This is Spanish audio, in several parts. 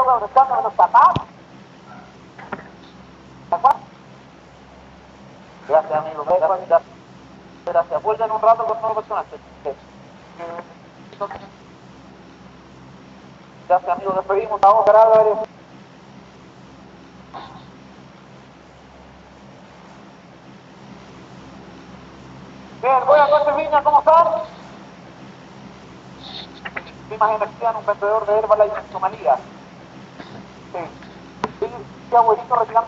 droga buscando los zapatos. Gracias, amigo. Gracias. Vuelven un rato con nuevo personaje. Gracias, amigo. Despedimos. Vamos a grabar. Bien, buenas noches, Viña. ¿Cómo están? Me imagino que sean un vendedor de Herbalife en Somalia. Sí. Sí, abuelito retirando.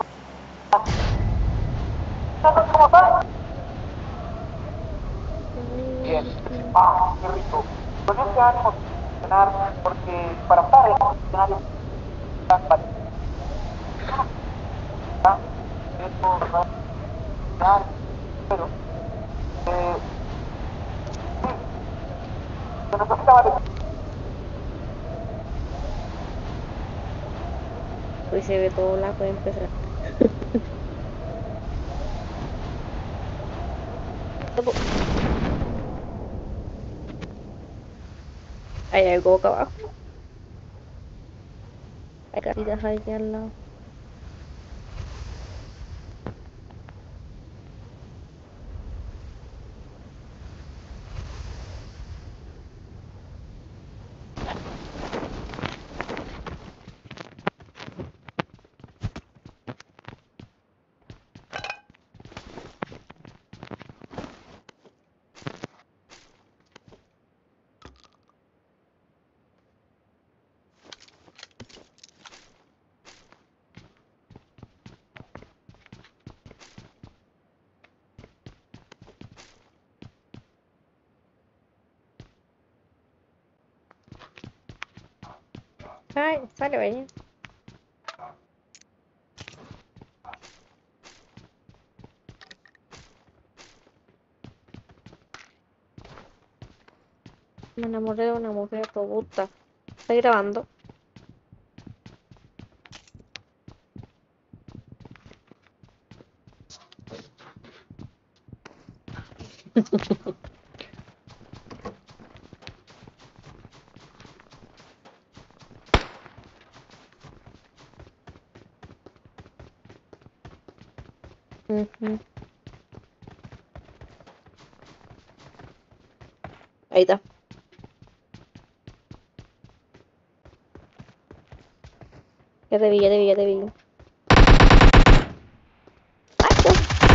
¿Cómo están? Bien. Ah, qué rico. Con este ánimo de cenar, porque para estar en un escenario pero se necesitaba. Hoy se ve todo blanco y empezar. Hay algo acá abajo. Hay casitas aquí al lado. Ay, sale, vaya. Me enamoré de una mujer robusta. Estoy grabando. Ujú. Ahí está. Ya te vi, ya te vi, ya te vi. Ay, pues.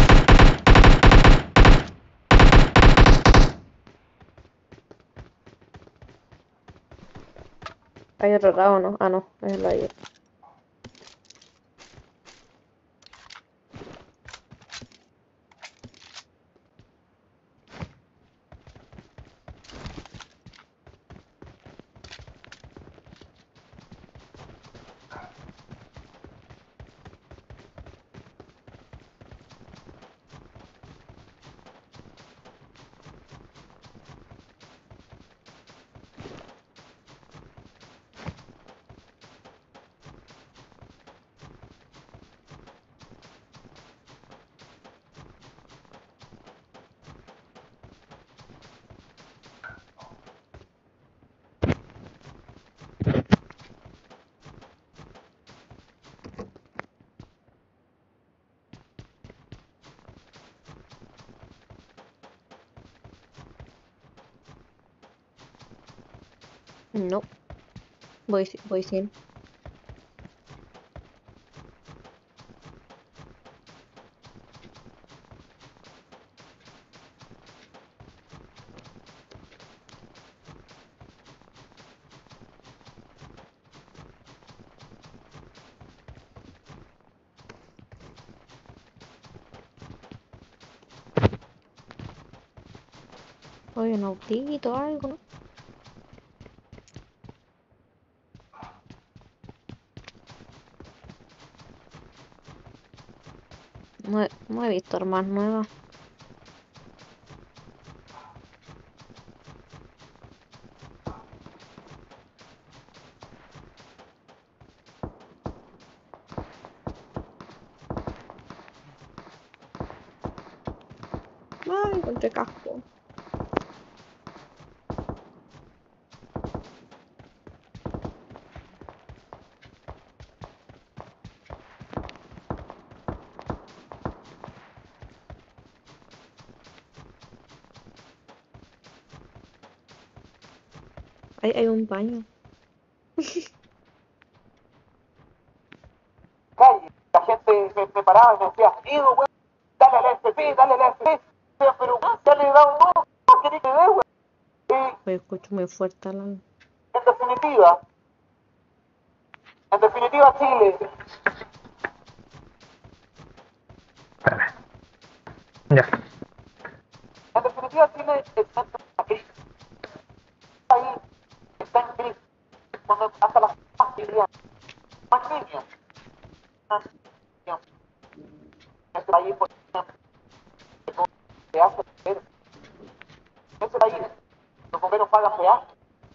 Hay otro lado, ¿no? Ah, no, es el ayer. No, voy sin. Oye, un autito, algo, ¿no? No he visto armas nuevas. Ay, encontré casco. Hay un baño. Calle, la gente me paraba y me decía, Ido, weón, dale al FP, dale al FP. Pero ya le he dado todo, ¿qué querés que dé, weón? Oye, escucho muy fuerte la... En definitiva, Chile, Espérame. Ya. en definitiva, Chile está en una crisis. Ahí está en crisis. Cuando hasta las más vivían, más niños, más niños. En este país, por ejemplo, se hace ver. En este país, los bomberos pagan peaje.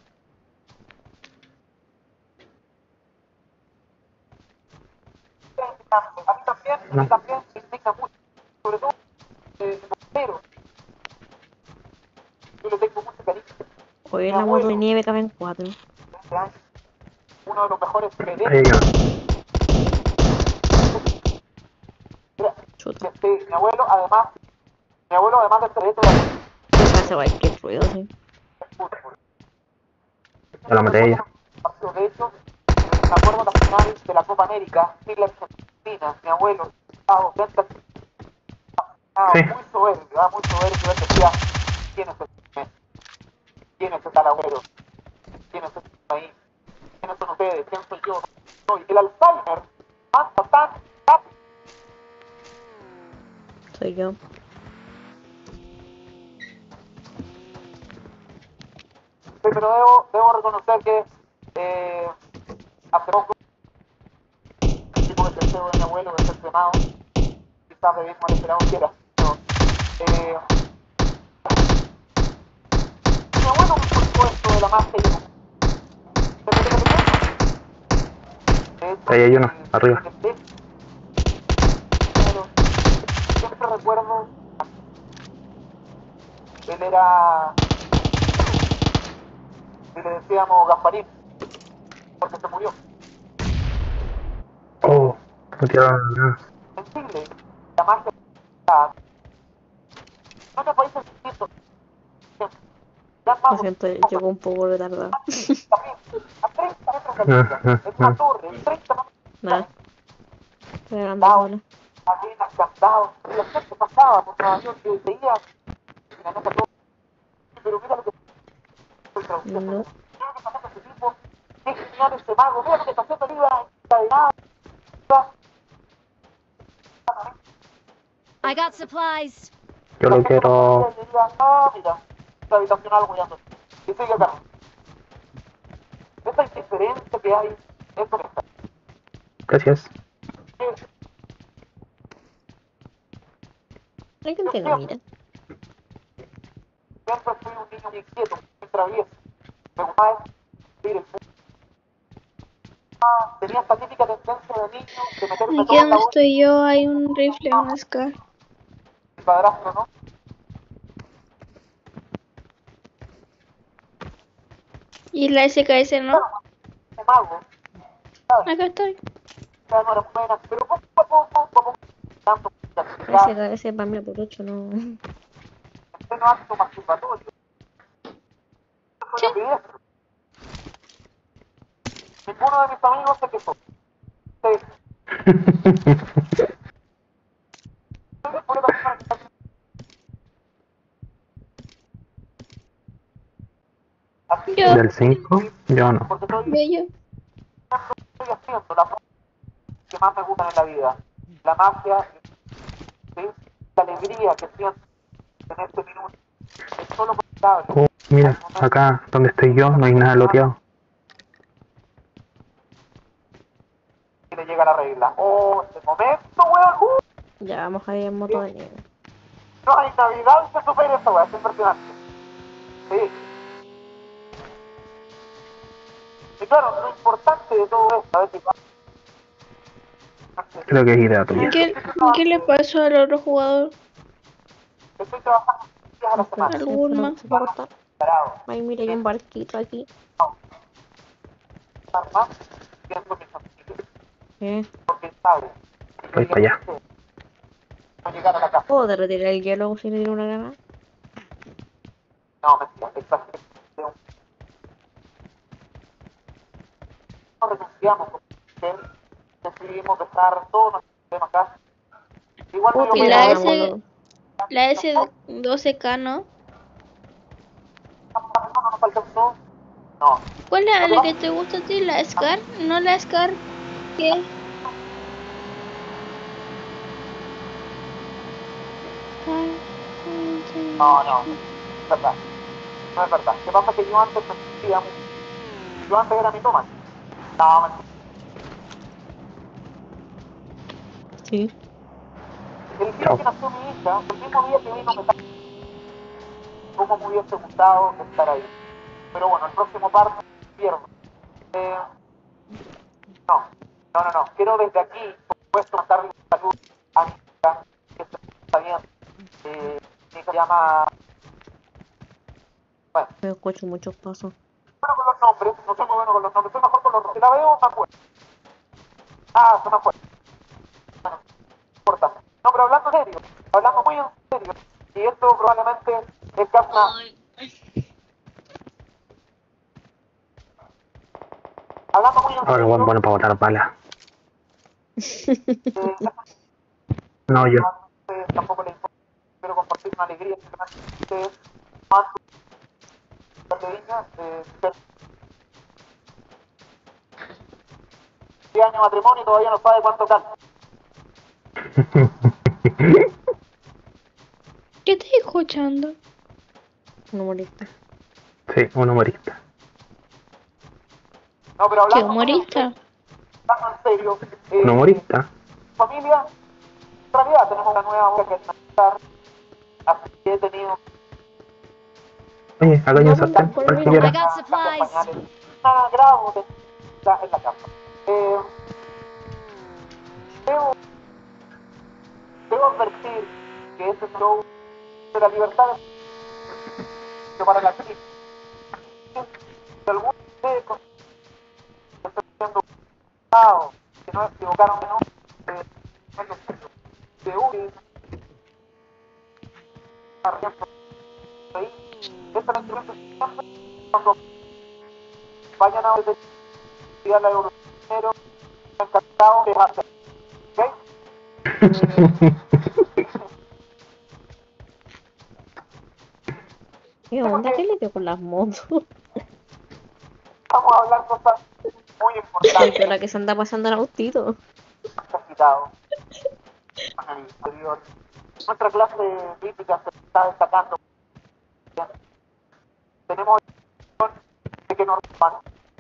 A mí también me indigna mucho, sobre todo el bombero. Yo le tengo mucho cariño. Oye, Mi la moto de abuelo, nieve caben 4. de 20 años, uno de los mejores Ahí pedestrianos. Chuta. Mi abuelo además de ser Hace cualquier ruido, sí. ya la maté a ella. de hecho, me acuerdo la final de la Copa América, Chile Argentina, mi abuelo, Sí. muy soberbio, él decía, ¿quién es este? ¿Quién es este agüero? ¿Quién es este país? ¿Quiénes son ustedes? ¿Quién soy yo? Soy el Alzheimer, pasa tan rápido. Soy yo. Sí, pero debo reconocer que hace poco el tipo de deseo de mi abuelo de ser quemado, quizás de mismo al esperado quiera. Pero, mi abuelo me explicó esto de la magia y Ahí hay uno, arriba. Siempre recuerdo, él era, y le decíamos Gasparín, porque se murió. Oh, me tiraron nada. En Chile, la magia en otros países distintos, Lo siento, llegó un poco retardado. también, a 30 metros de altura, en una torre, 30 metros Nada. Estoy hablando sola. cadenas, candados, y la gente pasaba por Nueva York y veía la nota todo, pero mira lo que estoy traduciendo. No. Mira lo que pasó con ese tipo, qué genial ese mago, mira lo que está haciendo arriba, encadenado. I got supplies. Yo lo quiero. Y diría, ah, mira, esta habitación algo ya no. Y sigue acá. Esa indiferencia que hay, eso me está. Gracias. Alguien te lo mira. Siempre fui un niño muy inquieto, muy travieso. Me gustaba ir el mundo. Tenía esta típica tendencia de niño de meterme Aquí todo en la donde boca estoy yo hay un rifle, un SCAR. del padrastro, ¿no? Y la SKS no. De mago, Acá estoy. ya no era buena, pero poco a poco, tanto Ese para mí por 8 no. en pleno acto masturbatorio. Eso Sí. es ambidiestro. Ninguno de mis amigos se quejó. Así que Yo. Del 5, yo no. porque estoy Bello. haciendo la cosa que más me gustan en la vida. La magia, ¿sí? La alegría que siento en este minuto. Es solo posible. Oh, mira, acá donde estoy yo no hay nada loteado. Y le llega la regla. Oh, este momento, weón. Ya vamos a ir en moto de nieve. No hay Navidad que supere esta weón. Es impresionante. Sí. Y claro, lo importante de todo esto, a ver si Creo que es idea tuya. ¿Qué le pasó al otro jugador? estoy trabajando días a la semana. Alguna. ¿Se puede cortar? Parado. Ay, mira, hay un barquito aquí. Estar más tiempo en mi familia. ¿Qué? Porque sabe. Voy para allá. No llegar a la casa. ¿Puedo derretir el hielo si le tiro una granada? No, mentira. Esta gente nos renunciamos, decidimos dejar todo nuestro sistema acá. Igual no Puta, Y yo la ya, creo S, boludo. la S12K, ¿no? que no nos alcanzó. No. ¿Cuál es Lo que la pasa que te gusta a ti? ¿La Scar? ¿No la Scar? ¿Qué? no, no, es verdad. No es verdad. ¿Qué pasa? Que yo antes me sentía mucho. Yo antes era mitómano. No, mentira. Sí. El día Chao. que nació mi hija, el mismo día que vino me cómo me hubiese gustado estar ahí. Pero bueno, el próximo parto pierdo. Eh, no. Quiero desde aquí, por supuesto, mandarle salud a mi hija, que se está bien. Mi hija se llama... Bueno, Me escucho muchos pasos. bueno con los nombres, no soy muy bueno con los nombres, soy mejor con los nombres. Si la veo, me acuerdo. Ah, se me acuerdo. Bueno, no importa. No, pero hablando en serio, hablando muy en serio, y esto probablemente es causa... Hablando muy en Ahora el buen serio, bueno para botar balas. No, yo. tampoco le importa. Quiero compartir una alegría que ustedes más de Viña, 10 años de matrimonio y todavía no sabe cuánto calza. ¿Qué estás escuchando? Un humorista. Sí, un humorista. No, pero ¿Qué hablando muy humorista? en serio, Un humorista. familia, en realidad tenemos una nueva obra que empezar, así que he tenido Oye, acá hay No, un sartén, por para el que mismo. I quiera. got cambios supplies. pañales, un grado de en la casa. Debo, debo advertir que este show de la libertad es para la crisis. Si algún de estoy siendo que no se equivocaron, que no, no es lo suyo. De un ahí, esta es la instrumento siempre cuando vayan a estudiar la evolución, encantado de hacer. ¿Ok? ¿Qué onda? ¿Qué le dio con las motos? Vamos a hablar cosas muy Ay, importantes. pero la que se anda pasando el autito. Agitado en el interior. Nuestra clase de crítica se está destacando. Tenemos de que nos roban.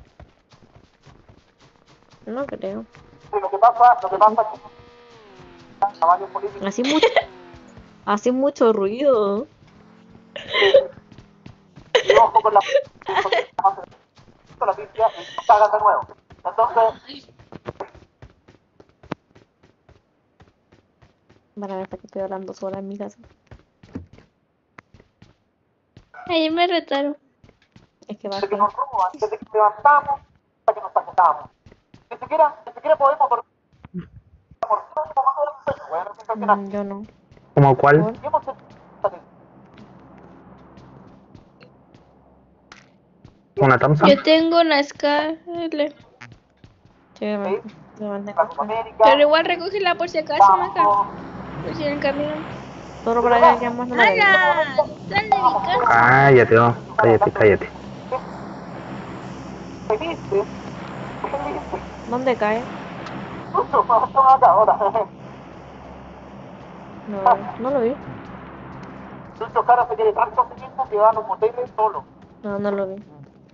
No creo. Lo que pasa es que a varios políticos Así mucho ruido. y ojo con la noticia y cagan de nuevo. Entonces, Van a ver hasta que estoy hablando sola en mi casa. Ahí me retaron. Es que de que bajé. nos roban, desde que levantamos hasta que nos acostamos. Ni siquiera podemos dormir por tiempo más de los sueños. Bueno, es impresionante. Yo no. ¿Como cuál? ¿Por? Y hemos hecho ¿Una Thompson? Yo tengo una Scar. Sí, me mandé la Copa cosas. América, Pero igual recógela por si acaso, Maca. vamos, Por si en el camino. Solo para que alguien más no la venga. ¡Hala! ¡Sal de mi casa! Cállate, oh. Cállate. felices, ¿Dónde cae? mucho más acá ahora. No lo vi. Lucho Jara se quiere tanto a sí mismo que va a los moteles solo. No lo vi.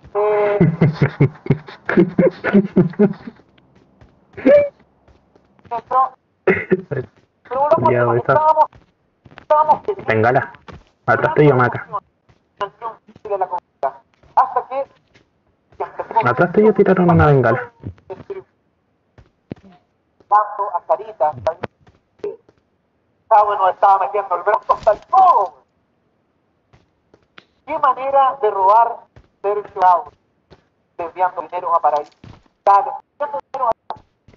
Nuestro, pero volvamos al Ya, tema, esa. estábamos felices. Bengala. Atrás tuyo, Maca. De la comunidad. Hasta que Atrás tuyo tiraron una bengala. dando a Carita, Chavo nos estaba metiendo el brazo hasta el codo. ¿Qué manera de robar Sergio Chavo? Desviando dinero a paraísos fiscales, desviando dinero a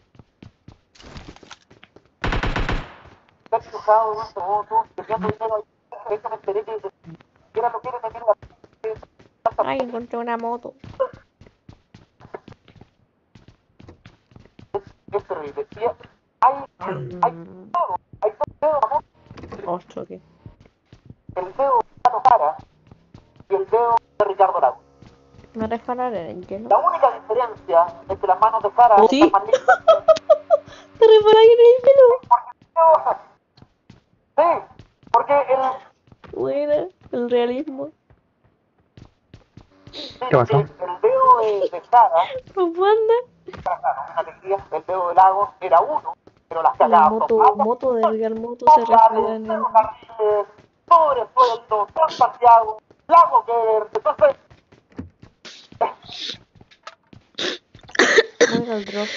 Sergio Chavo, nuestro voto, desviando dinero a eso me enteré que era lo que quieren meter Ay, encontré una moto. es terrible. Y hay dos dedos, amor, Ostras, ¿qué? el dedo de Tano Jara y el dedo de Ricardo Lago. ¿Me resbalaré en el hielo? La única diferencia entre las manos de Jara ¿Oh, y sí? las manos ¿Te resbalaré en el hielo? sí, porque Buena, el realismo. ¿Qué pasó? el dedo de Jara, Nos manda. una alegría, el dedo de Lago era uno, pero las La cagadas son malas. moto de Real Moto se resbala en el... Ferrocarriles, sobresueldo, Transantiago, Lago que entonces Voy a ir al drop.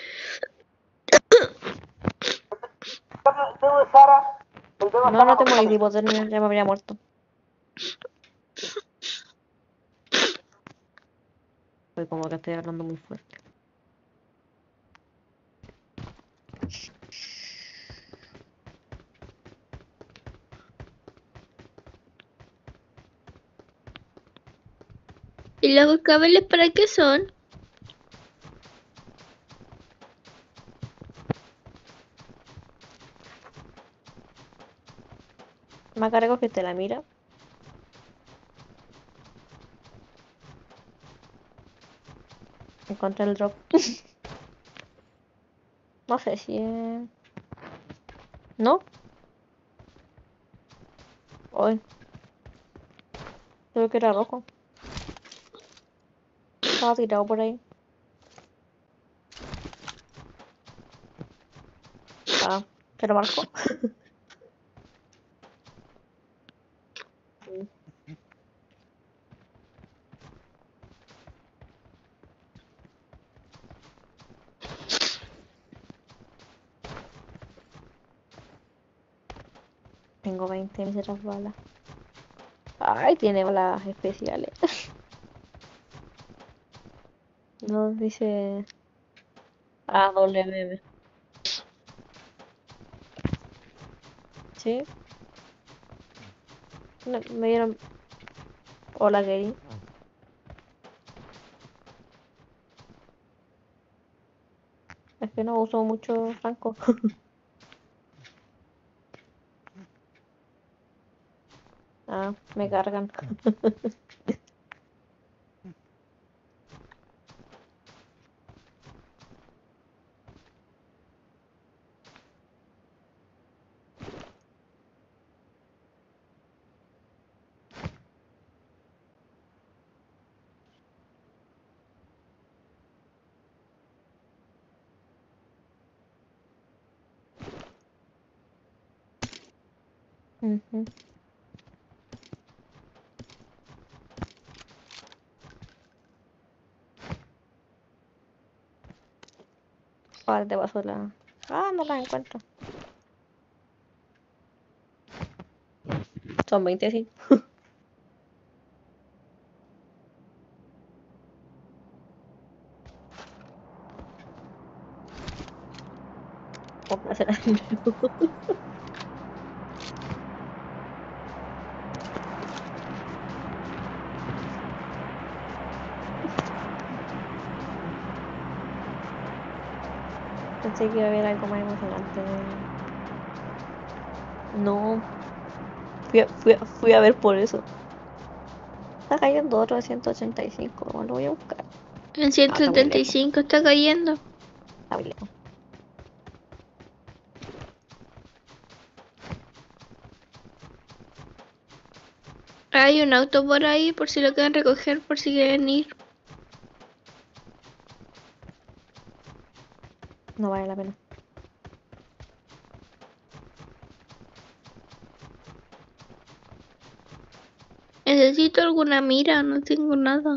el dedo de Jara, el dedo de No, Jara no te no morís tiene de hipotermia, ya me habría muerto. Fue como que estoy hablando muy fuerte. ¿Y los cables para qué son? Macara, cogiste la mira. Encontré el drop. No sé si es... ¿No? Hoy. Creo que era rojo. Estaba tirado por ahí. Ah, te lo marco. Tengo 20 miseras balas. Ay, tiene balas especiales. No, dice... Ah, doble meme. ¿Sí? No, me dieron... Hola, Gary. Es que no uso mucho franco. Ah, me cargan. Ujú. Ahora te paso la... Ah, no la encuentro. Son 20, sí. Complacer a Andrew. Pensé que iba a haber algo más emocionante. No, fui a ver por eso. Está cayendo otro de 185. Bueno, lo voy a buscar. En Ah, está muy lejos. 175 está cayendo. Está muy lejos. Hay un auto por ahí por si lo quieren recoger, por si quieren ir. No vale la pena. Necesito alguna mira, no tengo nada.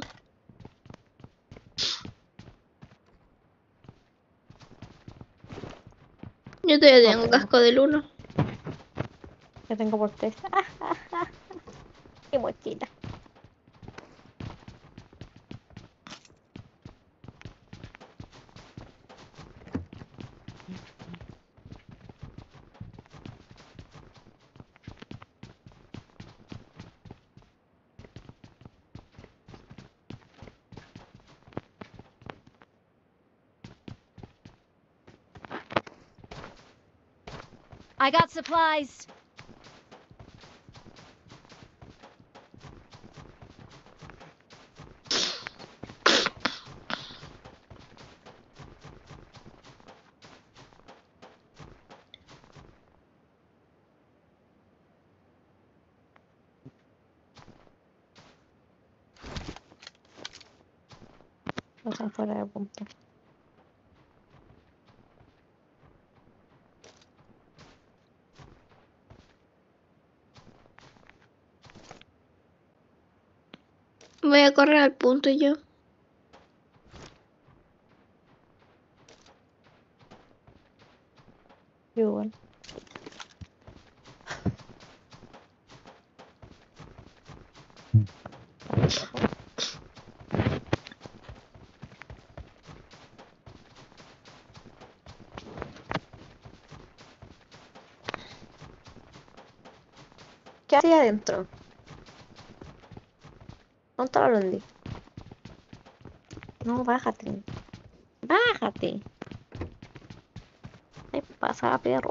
Yo todavía No tengo tengo. casco del 1. Yo tengo por 3. Qué mochila. I got supplies. Están fuera de punto. Voy a correr al punto yo. Igual. ¿Qué hacía adentro? ¿Dónde está la Blondie? No, bájate. Bájate. ¿Qué pasa, perro?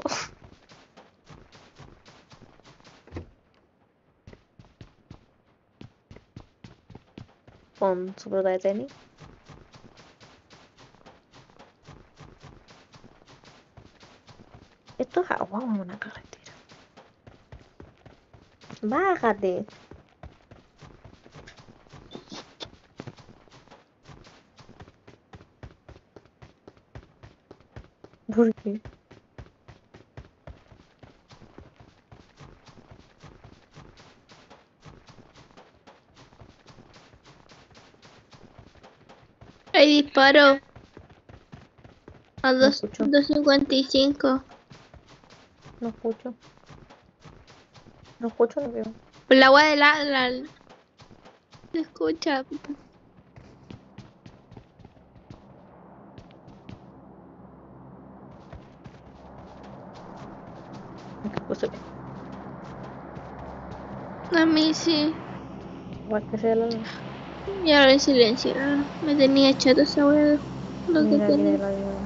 Con su pelota de tenis. Esto es agua o una carretera. Bájate. ¿Por qué? Hay disparo a No escucho. 255. No escucho. No escucho, no veo. Por la agua de la... Se escucha. No se ve. A mí sí. Igual que sea la luz. Y ahora en silencio. Me tenía chato esa wea. Lo que Mira, viene tenía. la vida.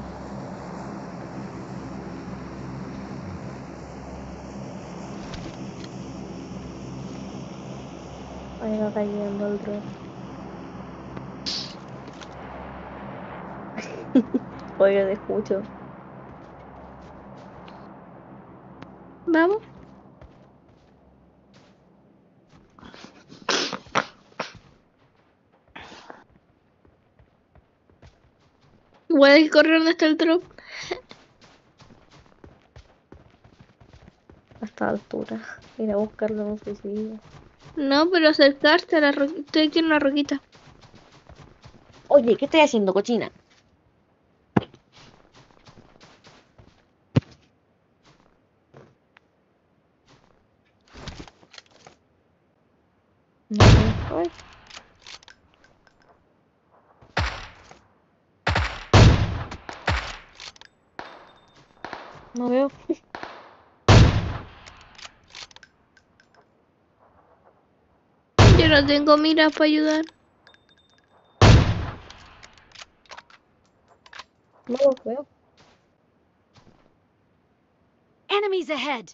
Ahí va cayendo el drone. Oye, te escucho. Vamos. Voy a correr donde está el drop. A esta altura. Ir a buscarlo en un suicidio. No, pero acercarte a la roquita. Estoy aquí en una roquita. Oye, ¿qué estoy haciendo, cochina? No, ay, no veo. Yo no tengo miras para ayudar. No lo veo. Enemies ahead.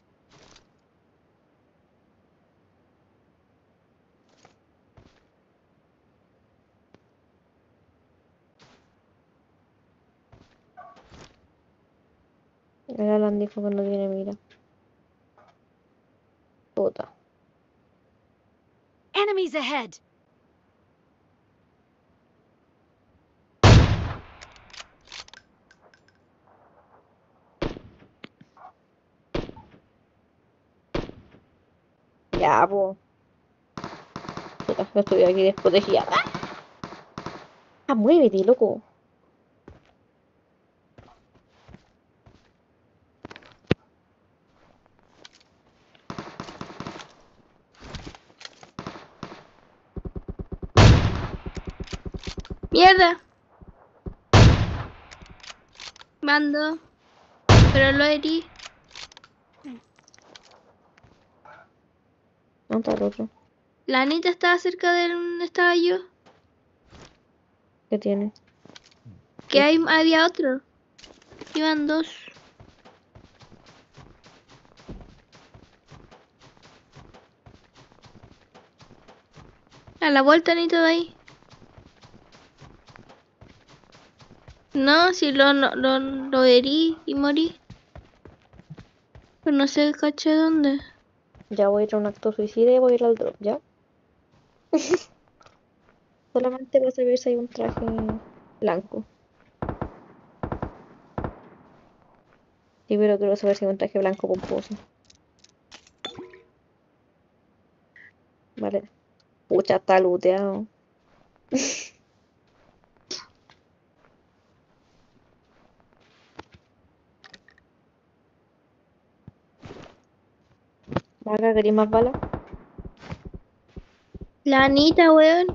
El Alan dijo que no tiene mira. Puta. Enemies ahead. Ya, po. Puta, yo estoy aquí desprotegida. Ah, muévete, loco. ¡Mierda! Mando. Pero lo herí. ¿Dónde está el otro? La Anita estaba cerca de donde estaba yo. ¿Qué tiene? Que hay, había otro. Iban dos. A la vuelta ni todo ahí. No, si lo herí y morí. Pero no sé, caché dónde. Ya voy a ir a un acto suicida y voy a ir al drop, ¿ya? Solamente para saber si hay un traje blanco. Sí, pero quiero saber si hay un traje blanco pomposo. Vale. Pucha, está looteado. Maga, ¿queréis más balas? La Anita, weón.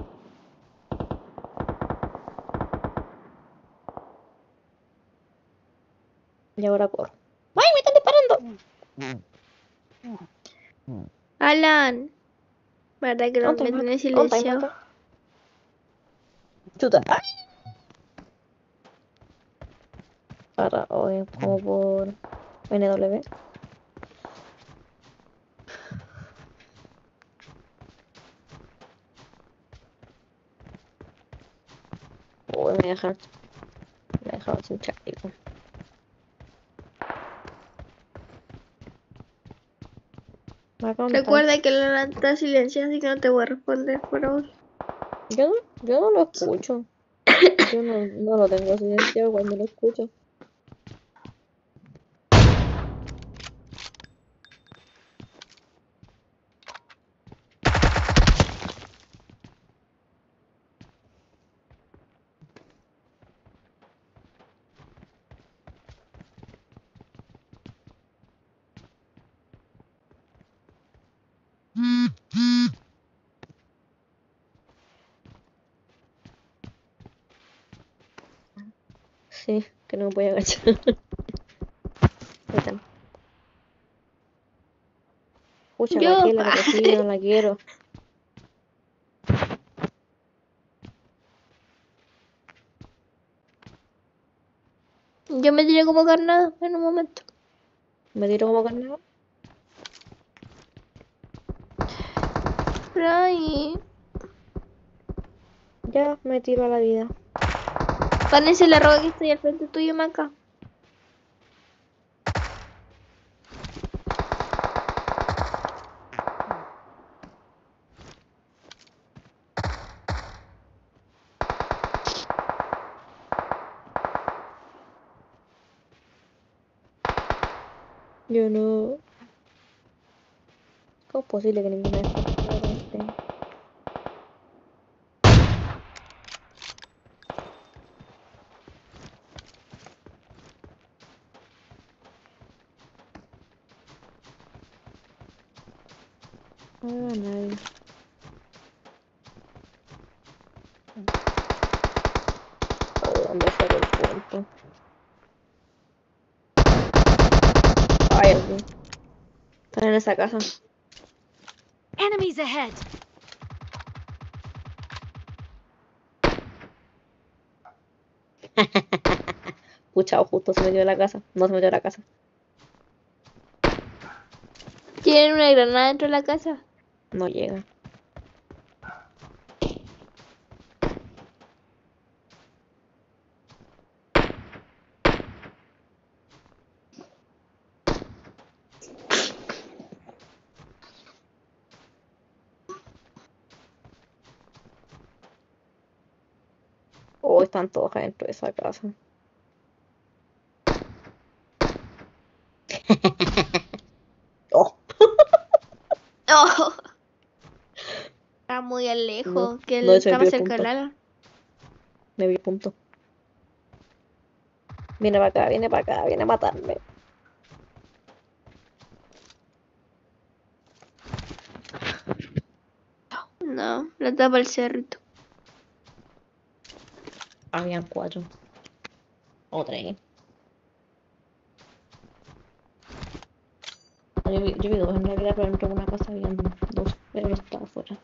Y ahora corro. ¡Ay, me están disparando! Alan. ¿Verdad que lo ¿Dónde me tenés ¿Dónde silenciado? mata? Chuta. ¡Ay! Para hoy, como por NW. Uy, me dejaron sin chaleco. Maga, ¿dónde están? Recuerda que la Alan está silenciada, así que no te voy a responder por ahora. Yo no lo escucho. Yo no lo tengo silenciado cuando lo escucho. Sí, que no me voy a agachar. Ahí están. Pucha, ¿para Yo, qué la recogí? No la quiero. yo me tiré como carnada en un momento. Me tiro como carnada. Ay, Ya me tiro a la vida. párense la roca que estoy al frente tuyo, Maca. Yo no. ¿Cómo es posible que ninguna de estas cosas esté? No veo a nadie. Oh, ¿dónde saco el punto? Ay, aquí. Están en esa casa. Enemies ahead! Pucha, justo se metió a la casa. No se metió a la casa. ¿Tienen una granada dentro de la casa? No llega. Oh, están todos adentro de esa casa. Oh, Oh, está muy no, lejos, que no, él se me está vio más el cerca del punto. ala. Me vi el punto. Viene para acá, viene para acá, viene a matarme. No, la tapa el cerrito. Habían 4. O 3. Yo vi 2 en realidad, pero dentro de una casa habían 2. Pero él estaba afuera.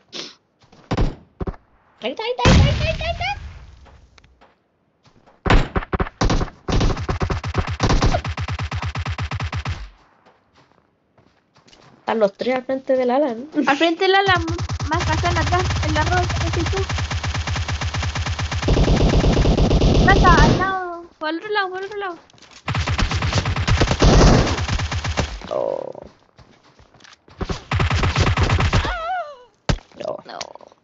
Ahí está, ahí está, ahí está, ahí está, ahí está, ahí está. Están los 3 al frente del Alan. Al frente del ala, Más razón atrás, en la roca, ese tú. Pasa al lado, por el otro lado, por el otro lado. Oh. No. No.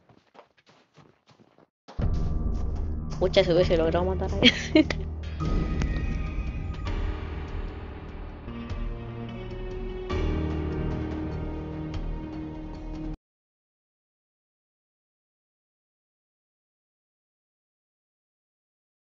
Pucha, se hubiese logrado matar ahí.